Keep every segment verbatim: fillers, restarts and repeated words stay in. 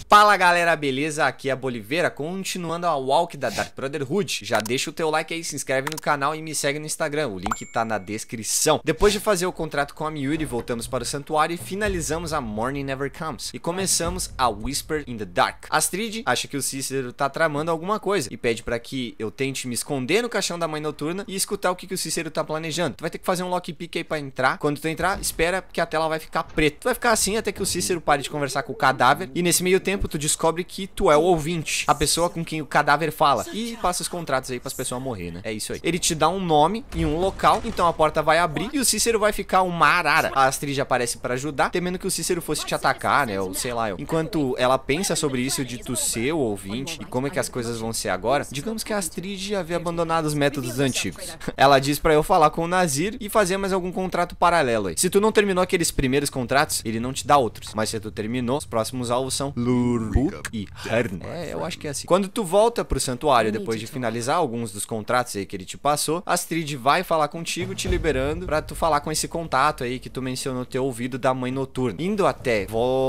Fala galera, beleza? Aqui é a Boliveira, continuando a walk da Dark Brotherhood. Já deixa o teu like aí, se inscreve no canal e me segue no Instagram, o link tá na descrição. Depois de fazer o contrato com a Miuri, voltamos para o santuário e finalizamos a Morning Never Comes. E começamos a Whisper in the Dark. Astrid acha que o Cícero tá tramando alguma coisa e pede pra que eu tente me esconder no caixão da Mãe Noturna e escutar o que, que o Cícero tá planejando. Tu vai ter que fazer um lockpick aí pra entrar. Quando tu entrar, espera que a tela vai ficar preta. Tu vai ficar assim até que o Cícero pare de conversar com o cadáver e nesse meio tempo tu descobre que tu é o ouvinte, a pessoa com quem o cadáver fala, e passa os contratos aí pras pessoas morrer, né? É isso aí. Ele te dá um nome e um local, então a porta vai abrir e o Cícero vai ficar uma arara. A Astrid aparece pra ajudar, temendo que o Cícero fosse te atacar, né? Ou sei lá, eu. Enquanto ela pensa sobre isso de tu ser o ouvinte e como é que as coisas vão ser agora, digamos que a Astrid havia abandonado os métodos antigos. Ela diz pra eu falar com o Nazir e fazer mais algum contrato paralelo aí. Se tu não terminou aqueles primeiros contratos, ele não te dá outros. Mas se tu terminou, os próximos alvos são Lurbu e Hern. É, eu acho que é assim. Quando tu volta pro santuário, depois de finalizar alguns dos contratos aí que ele te passou, a Astrid vai falar contigo, te liberando pra tu falar com esse contato aí que tu mencionou no teu ouvido da Mãe Noturna. Indo até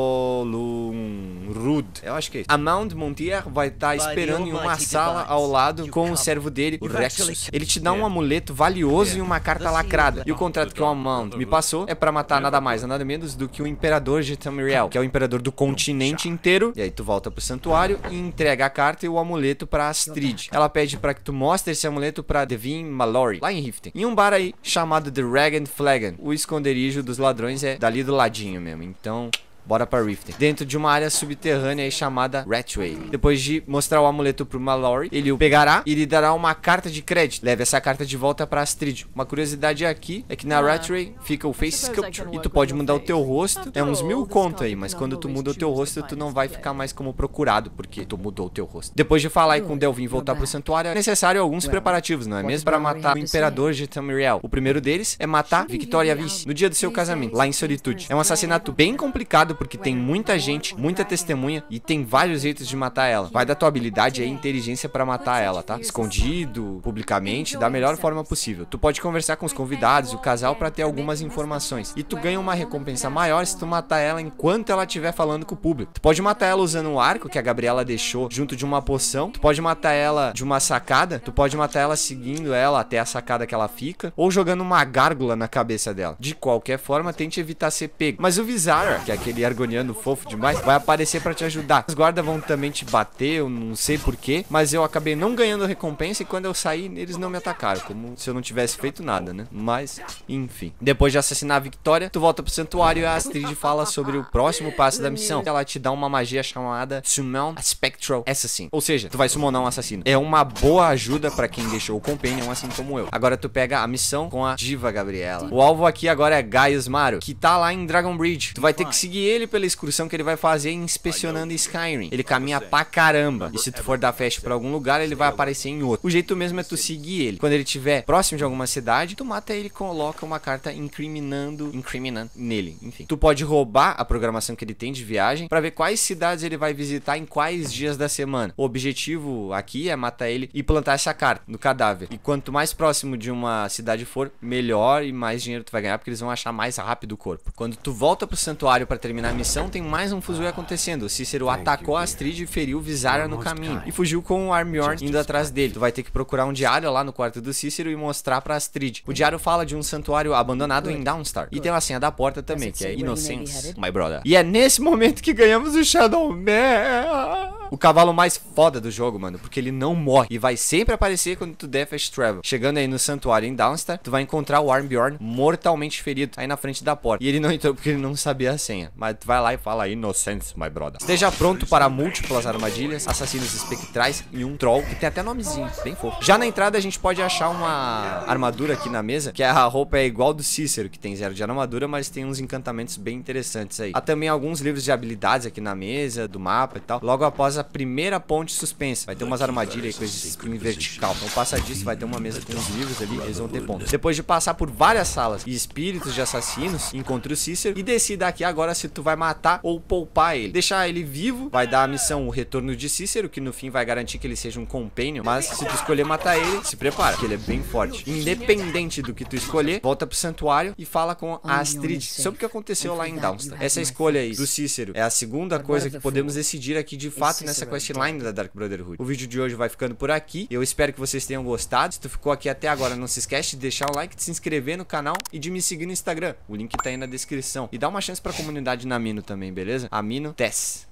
Volunrud, eu acho que é isso. A Mount Montier vai estar esperando em uma sala ao lado com o servo dele, o Rexus. Ele te dá um amuleto valioso e uma carta lacrada. E o contrato que o Amount me passou é pra matar nada mais, nada menos do que o Imperador de Tamriel, que é o imperador do continente inteiro. E aí tu volta pro santuário e entrega a carta e o amuleto pra Astrid. Ela pede pra que tu mostre esse amuleto pra Devin Mallory, lá em Riften, em um bar aí chamado The Rag and Flagon. O esconderijo dos ladrões é dali do ladinho mesmo, então bora pra Riften, dentro de uma área subterrânea aí chamada Ratway. Depois de mostrar o amuleto pro Mallory, ele o pegará e lhe dará uma carta de crédito. Leve essa carta de volta pra Astrid. Uma curiosidade aqui é que na Ratway fica o Face Sculpture e tu pode mudar o teu rosto. É uns mil conto aí, mas quando tu muda o teu rosto, tu não vai ficar mais como procurado, porque tu mudou o teu rosto. Depois de falar aí com Delvin e voltar pro santuário, é necessário alguns preparativos, não é mesmo? Para matar o Imperador de Tamriel. O primeiro deles é matar Victoria Vice no dia do seu casamento, lá em Solitude. É um assassinato bem complicado, porque tem muita gente, muita testemunha e tem vários jeitos de matar ela. Vai da tua habilidade aí, inteligência pra matar ela, tá? Escondido, publicamente, da melhor forma possível. Tu pode conversar com os convidados e o casal pra ter algumas informações. E tu ganha uma recompensa maior se tu matar ela enquanto ela estiver falando com o público. Tu pode matar ela usando um arco que a Gabriela deixou junto de uma poção. Tu pode matar ela de uma sacada. Tu pode matar ela seguindo ela até a sacada que ela fica. Ou jogando uma gárgula na cabeça dela. De qualquer forma, tente evitar ser pego. Mas o Vizara, que é aquele argoniano fofo demais, vai aparecer pra te ajudar. Os guardas vão também te bater, eu não sei porquê, mas eu acabei não ganhando recompensa e quando eu saí, eles não me atacaram, como se eu não tivesse feito nada, né? Mas, enfim. Depois de assassinar a Victoria, tu volta pro santuário e a Astrid fala sobre o próximo passo da missão. Ela te dá uma magia chamada Summon a Spectral Assassin. Ou seja, tu vai summonar um assassino. É uma boa ajuda pra quem deixou o Companion, assim como eu. Agora tu pega a missão com a Diva Gabriela. O alvo aqui agora é Gaius Maru, que tá lá em Dragon Bridge. Tu vai ter que seguir ele pela excursão que ele vai fazer inspecionando Skyrim. Ele caminha pra caramba. E se tu for dar fast pra algum lugar, ele vai aparecer em outro. O jeito mesmo é tu seguir ele. Quando ele estiver próximo de alguma cidade, tu mata ele e coloca uma carta incriminando, incriminando nele. Enfim. Tu pode roubar a programação que ele tem de viagem pra ver quais cidades ele vai visitar em quais dias da semana. O objetivo aqui é matar ele e plantar essa carta no cadáver. E quanto mais próximo de uma cidade for, melhor e mais dinheiro tu vai ganhar, porque eles vão achar mais rápido o corpo. Quando tu volta pro santuário pra terminar a missão, tem mais um fuzil acontecendo. O Cícero atacou a Astrid e feriu Vizara no caminho. E fugiu com o Armyorn indo atrás dele. Tu vai ter que procurar um diário lá no quarto do Cícero e mostrar pra Astrid. O diário fala de um santuário abandonado em Dawnstar. E tem a senha da porta também, que é Innocence, my brother. E é nesse momento que ganhamos o Shadow Man. O cavalo mais foda do jogo, mano, porque ele não morre e vai sempre aparecer quando tu der fast travel. Chegando aí no santuário em Dawnstar, tu vai encontrar o Armyorn mortalmente ferido aí na frente da porta. E ele não entrou porque ele não sabia a senha. Mas tu vai lá e fala Innocence, my brother. Esteja pronto para múltiplas armadilhas, assassinos espectrais e um troll que tem até nomezinho, bem fofo. Já na entrada a gente pode achar uma armadura aqui na mesa, que a roupa é igual do Cícero, que tem zero de armadura, mas tem uns encantamentos bem interessantes aí. Há também alguns livros de habilidades aqui na mesa, do mapa e tal. Logo após a primeira ponte suspensa. Vai ter umas armadilhas aí com esse spin vertical. Então passa disso, vai ter uma mesa com uns livros ali, eles vão ter pontos. Depois de passar por várias salas e espíritos de assassinos, encontre o Cícero e decida aqui agora se tu vai matar ou poupar ele. Deixar ele vivo, vai dar a missão o retorno de Cícero, que no fim vai garantir que ele seja um companion. Mas se tu escolher matar ele, se prepara, que ele é bem forte. Independente do que tu escolher, volta pro santuário e fala com a Astrid sobre o que aconteceu lá em Dawnstar. Essa escolha aí do Cícero é a segunda coisa que podemos decidir aqui de fato nessa questline da Dark Brotherhood. O vídeo de hoje vai ficando por aqui. Eu espero que vocês tenham gostado. Se tu ficou aqui até agora, não se esquece de deixar o like, de se inscrever no canal e de me seguir no Instagram. O link tá aí na descrição. E dá uma chance pra comunidade na Amino também, beleza? Amino Tess.